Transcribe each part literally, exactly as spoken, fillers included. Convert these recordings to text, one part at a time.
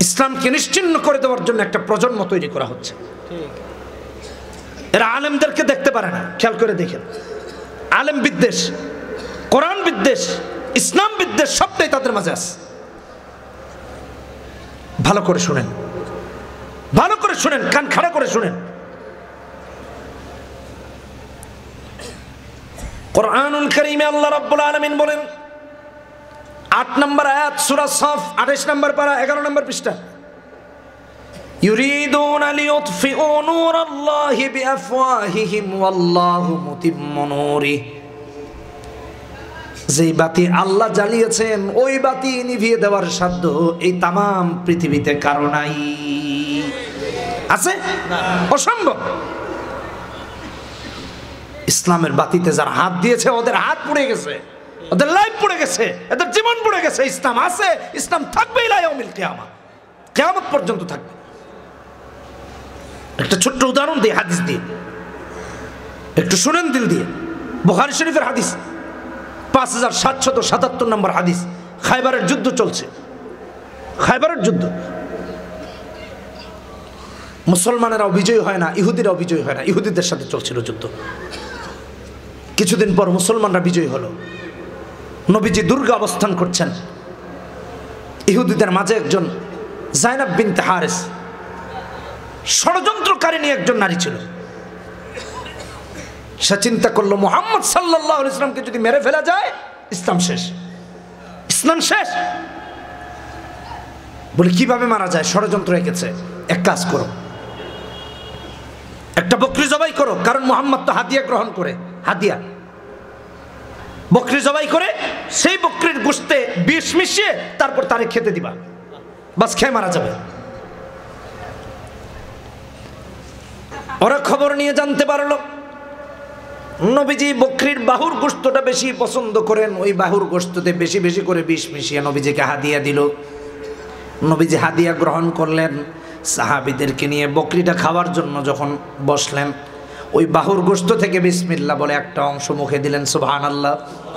ইসলামকে নিশ্চিহ্ন করে দেওয়ার জন্য একটা প্রজন্ম তৈরি করা হচ্ছে। এরা আলেমদেরকে দেখতে পারে না, খেয়াল করে দেখেন। আলেম বিদ্বেষ, কোরআন বিদ্বেষ, ইসলাম বিদ্বেষ সবটাই তাদের মাঝে আছে। ভালো করে শুনেন, ভালো করে শুনেন, কান খাড়া করে শুনেন। কোরআনুল কারীমে আল্লাহ রাব্বুল আলামিন বলেন, আট নম্বর আয়াত সূরা সাফ আঠাশ নম্বর পারা এগারো নম্বর পৃষ্ঠা, ইউরিদুনা লিইউতফিউ নূরাল্লাহি বিআফওয়াহিহিম ওয়াল্লাহু মুতিম্মু নূরিহি। যেই বাতি আল্লাহ জ্বালিয়েছেন ওই বাতি নিভিয়ে দেওয়ার সাধ্য এই তামাম পৃথিবীতে কারো নাই। আছে? অসম্ভব। ইসলামের বাতিতে যারা হাত দিয়েছে ওদের হাত পুড়ে গেছে, ওদের লাইফ পুড়ে গেছে, এদের জীবন পুড়ে গেছে। ইসলাম আছে, ইসলাম থাকবে ইলা ইয়াউমিল কিয়ামা, কিয়ামত পর্যন্ত থাকবে। একটা ছোট্ট উদাহরণ দিই হাদিস দিয়ে, একটু শুনেন দিল দিয়ে। বুখারী শরীফের হাদিস, পাঁচ হাজার সাতশত সাতাত্তর নম্বর হাদিস। খায়বারের যুদ্ধ চলছে, খায়বারের যুদ্ধ। মুসলমানেরাও বিজয়ী হয় না, ইহুদিরাও বিজয়ী হয় না, ইহুদিদের সাথে চলছিল যুদ্ধ। কিছুদিন পর মুসলমানরা বিজয়ী হলো। নবীজি দুর্গে অবস্থান করছেন। ইহুদিদের মাঝে একজন যায়নাব বিনতে হারেস, ষড়যন্ত্রকারিণী একজন নারী ছিল। সে চিন্তা করলো মুহাম্মদ সাল্লাল্লাহু আলাইহি ওয়াসাল্লামকে যদি মেরে ফেলা যায় ইসলাম শেষ, ইসলাম শেষ। বলে কিভাবে মারা যায়? ষড়যন্ত্র এঁকেছে। এক কাজ করো, একটা বকরি জবাই করো, কারণ মুহাম্মদ তো হাদিয়া গ্রহণ করে, হাদিয়া বকরি জবাই করে সেই বকরির গোশতে বিষ মিশিয়ে তারপর তারে খেতে দিবা, বাস খেয়ে মারা যাবে। ওরা খবর নিয়ে জানতে পারলো নবীজি বকরির বাহুর গোশতটা বেশি পছন্দ করেন, ওই বাহুর গোশততে বেশি বেশি করে বিষ মিশিয়ে নবীজিকে হাদিয়া দিল। নবীজি হাদিয়া গ্রহণ করলেন, সাহাবীদেরকে নিয়ে বকরিটা খাওয়ার জন্য যখন বসলেন, ওই বাহুর গোশত থেকে বিসমিল্লাহ বলে একটা অংশ মুখে দিলেন, সুবহানাল্লাহ।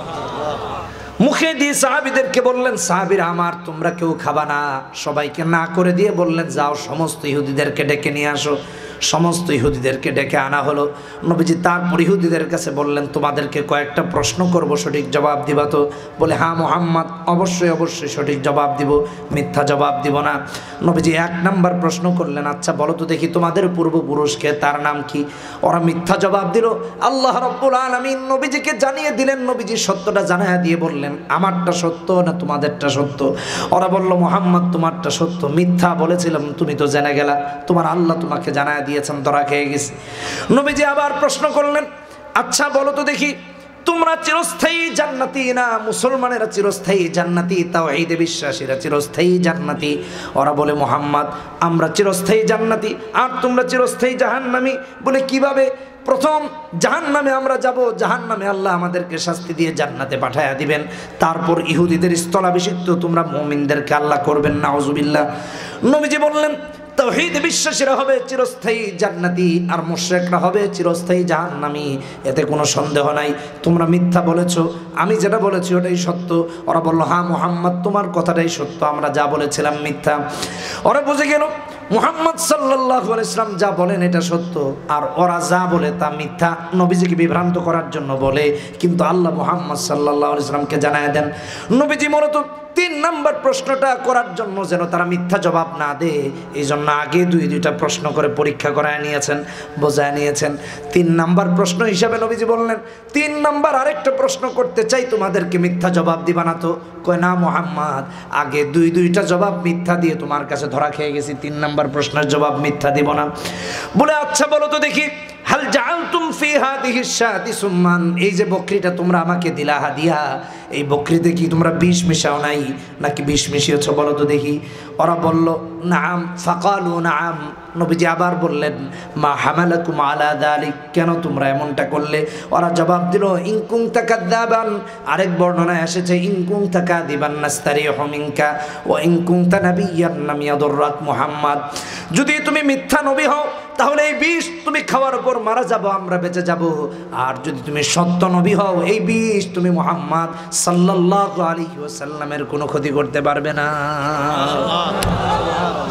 মুখে দিয়ে সাহাবীদেরকে বললেন, সাহাবীরা আমার, তোমরা কেউ খাবা না। সবাইকে না করে দিয়ে বললেন, যাও সমস্ত ইহুদিদেরকে ডেকে নিয়ে আসো। সমস্ত ইহুদিদেরকে ডেকে আনা হলো। নবীজি তারপর ইহুদিদের কাছে বললেন, তোমাদেরকে কয়েকটা প্রশ্ন করব, সঠিক জবাব দিবা তো? বলে, হ্যাঁ মুহাম্মদ, অবশ্যই অবশ্যই সঠিক জবাব দিব, মিথ্যা জবাব দিব না। নবীজি এক নাম্বার প্রশ্ন করলেন, আচ্ছা বলো তো দেখি তোমাদের পূর্বপুরুষকে, তার নাম কি? ওরা মিথ্যা জবাব দিল। আল্লাহ রাব্বুল আলামিন নবীজিকে জানিয়ে দিলেন, নবীজি সত্যটা জানায়া দিয়ে বললেন, আমারটা সত্য না তোমাদেরটা সত্য? ওরা বলল, মুহাম্মদ তোমারটা সত্য, মিথ্যা বলেছিলাম তুমি তো জেনে গেলা, তোমার আল্লাহ তোমাকে জানায়া দিয়েছেন, ধরা খেয়ে গেছে। নবীজি আবার প্রশ্ন করলেন, আচ্ছা বলো তো দেখি তোমরা চিরস্থায়ী জান্নাতি না মুসলমানেরা চিরস্থায়ী জান্নাতি, তাওহীদে বিশ্বাসীরা চিরস্থায়ী জান্নাতি? ওরা বলে, মুহাম্মদ আমরা চিরস্থায়ী জান্নাতি, আর তোমরা চিরস্থায়ী জাহান্নামী। বলে, কিভাবে? প্রথম জাহান্নামে আমরা যাব, জাহান্নামে আল্লাহ আমাদেরকে শাস্তি দিয়ে জান্নাতে পাঠায়া দিবেন, তারপর ইহুদিদের স্থলাভিষিক্ত তোমরা মুমিনদেরকে আল্লাহ করবেন, নাউজুবিল্লাহ। নবীজি বললেন, তাওহীদে বিশ্বাসীরা হবে চিরস্থায়ী জান্নাতি আর মুশরিকরা হবে চিরস্থায়ী জাহান্নামী, এতে কোনো সন্দেহ নাই। তোমরা মিথ্যা বলেছো, আমি যেটা বলেছি ওটাই সত্য। ওরা বলল, হ্যাঁ মুহাম্মদ তোমার কথাটাই সত্য, আমরা যা বলেছিলাম মিথ্যা। ওরা বুঝে গেল মুহাম্মদ সাল্লাল্লাহু আলাইহি ওয়াসাল্লাম যা বলেন এটা সত্য, আর ওরা যা বলে তা মিথ্যা। নবীজিকে বিভ্রান্ত করার জন্য বলে, কিন্তু আল্লাহ মুহাম্মদ সাল্লাল্লাহু আলাইহি ওয়াসাল্লামকে জানায় দেন। নবীজি মূলত তিন নাম্বার প্রশ্নটা করার জন্য যেন তারা মিথ্যা জবাব না দেয়, এই জন্য আগে দুই দুইটা প্রশ্ন করে পরীক্ষা করায় নিয়েছেন, বোঝায় নিয়েছেন। তিন নাম্বার প্রশ্ন হিসাবে নবীজি বললেন, তিন নাম্বার আরেকটা প্রশ্ন করতে চাই, তোমাদেরকে মিথ্যা জবাব দিবা না তো? কয় না মুহাম্মদ, আগে দুই দুইটা জবাব মিথ্যা দিয়ে তোমার কাছে ধরা খেয়ে গেছি, তিন নাম্বার প্রশ্নের জবাব মিথ্যা দিব না। বলে, আচ্ছা বলো তো দেখি, হাল জাআলতুম ফি হাদিহি শাতি সুম্মান, এই যে বকরিটা তোমরা আমাকে দিলা হাদিয়া, এই বকরিতে কি তোমরা বিষ মিশাও নাই নাকি বিষ মিশিয়েছো বলো তো দেখি? ওরা বলল, নাম। ফাকালু নাম। নবীজি আবার বললেন, মা হামালাকুম আলা যালিক, কেন তোমরা এমনটা করলে? ওরা জবাব দিল, ইন কুনতা কাযাবান, আরেক বর্ণনায় এসেছে ইন কুনতা কাযিবান নাস্তারিহু মিনকা ওয়া ইন কুনতা নাবিয়্যান লাম ইয়াদুররাক মুহাম্মদ, যদি তুমি মিথ্যা নবী হও তাহলে এই বিষ তুমি খাওয়ার পর মারা যাবো, আমরা বেঁচে যাব। আর যদি তুমি সত্য নবী হও, এই বিষ তুমি মুহাম্মদ সাল্লাল্লাহু আলাইহি ওয়াসাল্লামের কোনো ক্ষতি করতে পারবে না।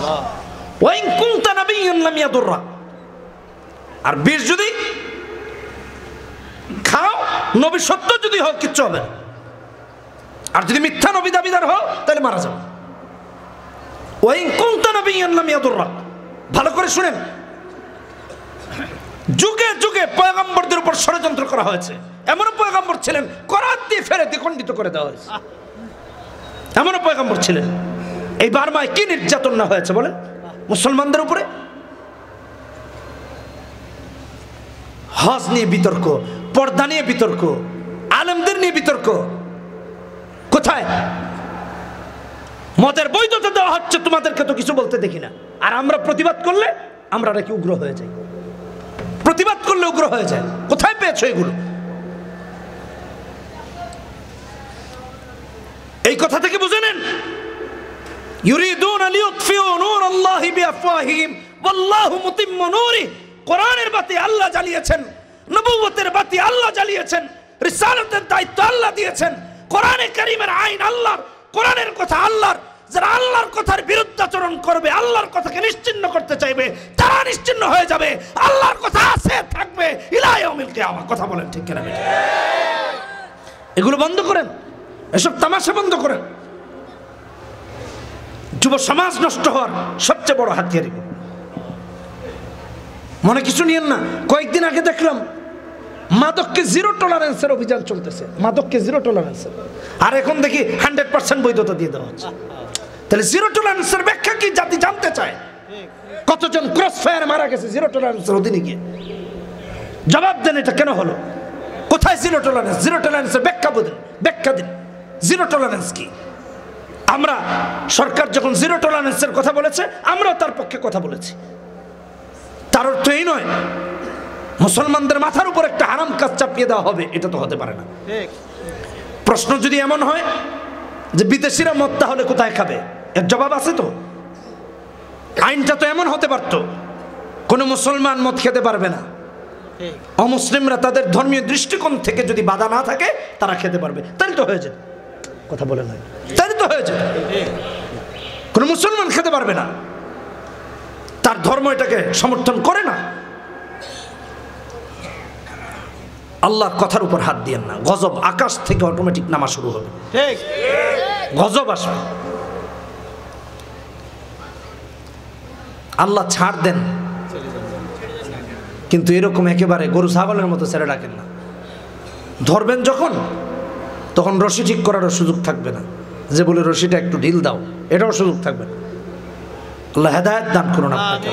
ওয়াইন কুনতা নাবিয়্যান লাম ইয়াদুররা। আর বিষ যদি খাও, নবী সত্য যদি হোক কিচ্ছু হবে না। আর যদি মিথ্যা নবী দাবিদার হও তাহলে মারা যাবে। ওয়াইন কুনতা নাবিয়্যান লাম ইয়াদুররা। ভালো করে শুনেন, যুগে যুগে পয়গম্বরদের উপর ষড়যন্ত্র করা হয়েছে। এমনও পয়গম্বর ছিলেন করাত দিয়ে ফেরে দ্বিখণ্ডিত করে দেওয়া হয়েছে। এমনও পয়গম্বর ছিলেন। এই বার্মায় কি নির্যাতন না হয়েছে বলেন মুসলমানদের উপরে। হজ নিয়ে বিতর্ক, পর্দা নিয়ে বিতর্ক, আলেমদের নিয়ে বিতর্ক। কোথায় মদের বৈধতা দেওয়া হচ্ছে, তোমাদেরকে তো কিছু বলতে দেখি না। আর আমরা প্রতিবাদ করলে আমরা নাকি উগ্র হয়ে যাই, প্রতিবাদ করলে উগ্র হয়ে যায়। কোথায় পেয়েছো এগুলো? এই কথা থেকে বুঝে নেন, ইউরিদুনা লিইউতফিউ নূরাল্লাহি বিআফওয়াহিহিম ওয়াল্লাহু মুতিম্মু নূরিহি। কোরআনের বাতি আল্লাহ জ্বালিয়েছেন, নবুয়তের বাতি আল্লাহ জ্বালিয়েছেন, রিসালাতের দায়িত্ব আল্লাহ দিয়েছেন। কোরআনে কারীমের আইন আল্লাহর, কোরআনের কথা আল্লাহর। যারা আল্লাহর কথার বিরুদ্ধাচরণ করবে, আল্লাহর কথাকে নিশ্চিহ্ন করতে চাইবে, তারা নিশ্চিহ্ন হয়ে যাবে। আল্লাহর কথা আছে, থাকবে ইলা ইয়াউমিল কিয়ামা। কথা বলেন ঠিক কিনা? এগুলো বন্ধ করেন, এসব তামাশা বন্ধ করেন। যুব সমাজ নষ্ট হওয়ার সবচেয়ে বড় হাতিয়ার। মনে কিছু নিয়েন না। কয়েকদিন আগে দেখলাম মাদককে জিরো টলারেন্সের অভিযান চলতেছে, মাদককে জিরো টলারেন্সের। আর এখন দেখি হান্ড্রেড পার্সেন্ট বৈধতা দিয়ে দেওয়া হচ্ছে। তাহলে জিরো টলারেন্সের ব্যাখ্যা কি জাতি জানতে চায়? কতজন ক্রস ফায়ার মারা গেছে জিরো টলারেন্সের অধীনে গিয়ে? জবাব দেন, এটা কেন হলো? কোথায় জিরো টলারেন্স? জিরো টলারেন্সের ব্যাখ্যা দিন, ব্যাখ্যা দিন। জিরো টলারেন্স কি? আমরা সরকার যখন জিরো টলারেন্সের কথা বলেছে, আমরাও তার পক্ষে কথা বলেছি। তার অর্থ এই নয় মুসলমানদের মাথার উপর একটা হারাম কাজ চাপিয়ে দেওয়া হবে, এটা তো হতে পারে না। প্রশ্ন যদি এমন হয় যে বিদেশিরা মদ তাহলে কোথায় খাবে, এর জবাব আছে তো। আইনটা তো এমন হতে পারতো কোনো মুসলমান মদ খেতে পারবে না, অমুসলিমরা তাদের ধর্মীয় দৃষ্টিকোণ থেকে যদি বাধা না থাকে তারা খেতে পারবে, তাহলে তো হয়ে যেত। কথা বলে নয়, তাহলে তো হয়ে যেত। কোনো মুসলমান খেতে পারবে না, তার ধর্ম এটাকে সমর্থন করে না। আল্লাহর কথার উপর হাত দিয়েন না, গজব আকাশ থেকে অটোমেটিক নামা শুরু হবে। ঠিক, গজব আসবে। আল্লাহ ছাড় দেন, কিন্তু এরকম একেবারে গরু ছাগলের মতো ছেড়ে রাখেন না। ধরবেন যখন, তখন রশি ঠিক করারও সুযোগ থাকবে না, যে বলে রশিটা একটু ঢিল দাও, এটাও সুযোগ থাকবে না। আল্লাহ হেদায়েত দান করুন আপনাকে।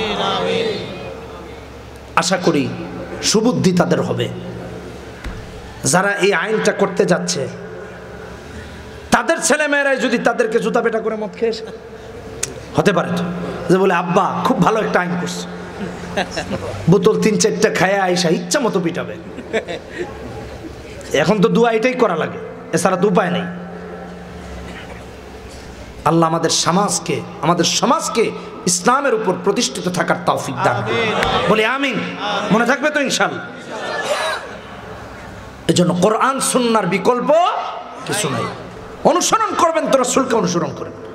আশা করি সুবুদ্ধি তাদের হবে যারা এই আইনটা করতে যাচ্ছে। তাদের ছেলেমেয়েরাই যদি তাদেরকে জুতা পেটা করে মদ খেয়ে হতে পারে তো, যে বলে আব্বা খুব ভালো একটা আইন করছে, বোতল তিন চারটা খায় আইসা ইচ্ছা মতো পিটাবে। এখন তো দু আইটাই করা লাগে, এছাড়া তো উপায় নেই। আল্লাহ আমাদের সমাজকে আমাদের সমাজকে ইসলামের উপর প্রতিষ্ঠিত থাকার তৌফিক দান করুন, বলি আমিন। মনে থাকবে তো ইনশাআল্লাহ। এজন্য কোরআন সুন্নাহর বিকল্প কিছু নাই। অনুসরণ করবেন তো রাসূলকে অনুসরণ করেন।